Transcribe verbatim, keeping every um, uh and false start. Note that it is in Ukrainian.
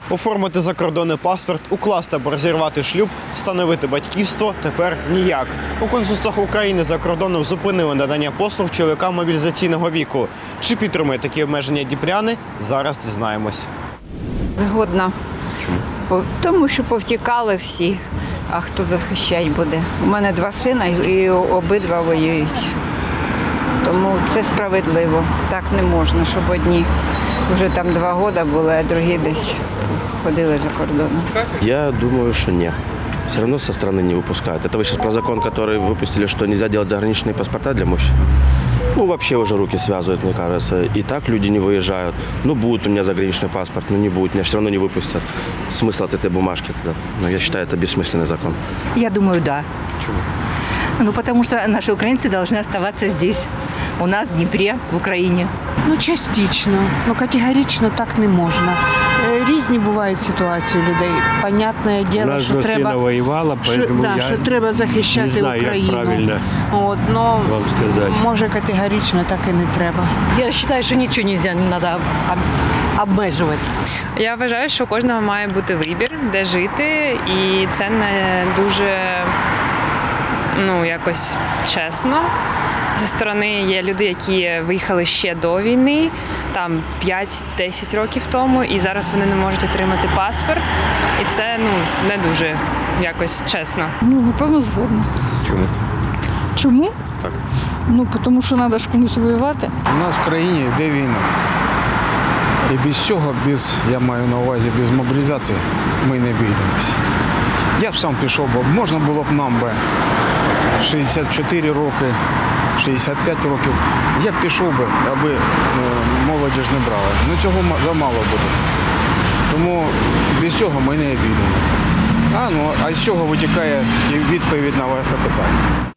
Оформити закордонний паспорт, укласти або розірвати шлюб, встановити батьківство тепер ніяк. У консульствах України за кордоном зупинили надання послуг чоловікам мобілізаційного віку. Чи підтримують такі обмеження дніпряни? Зараз дізнаємось. Згодна. Чому? Тому що повтікали всі. А хто захищати буде? У мене два сина і обидва воюють. Тому це справедливо. Так не можна, щоб одні вже там два роки були, а другі десь ходили за кордоном. Я думаю, что нет. Все равно со страны не выпускают. Это вы сейчас про закон, который выпустили, что нельзя делать заграничные паспорта для мужчин? Ну, вообще уже руки связывают, мне кажется. И так люди не выезжают. Ну, будет у меня заграничный паспорт, ну не будет. Меня все равно не выпустят. Смысл от этой бумажки тогда? Но я считаю, это бессмысленный закон. Я думаю, да. Почему? Ну, потому что наши украинцы должны оставаться здесь, у нас, в Дніпрі, в Україні. Ну, частично, ну категорично так не можна. Е, Різні бувають ситуації у людей. Понятне діло, що треба, воювала, що, да, я що треба захищати не знаю, Україну. як правильно От, но, вам сказати. може категорично так і не треба. Я вважаю, що нічого не треба обмежувати. Я вважаю, що у кожного має бути вибір, де жити, і це не дуже, ну, якось чесно. Зі сторони є люди, які виїхали ще до війни, там п'ять-десять років тому, і зараз вони не можуть отримати паспорт. І це, ну, не дуже якось чесно. Ну, напевно, згодна. Чому? Чому? Так. Ну, тому що треба ж комусь воювати. У нас в країні йде війна. І без цього, без, я маю на увазі, без мобілізації ми не обійдемося. Я б сам пішов, бо можна було б нам би шістдесят чотири роки, шістдесят п'ять років. Я б пішов би, аби молоді ж не брали. Ну цього замало буде. Тому без цього ми не обійдемося. А, ну, а з цього витікає і відповідь на ваше питання.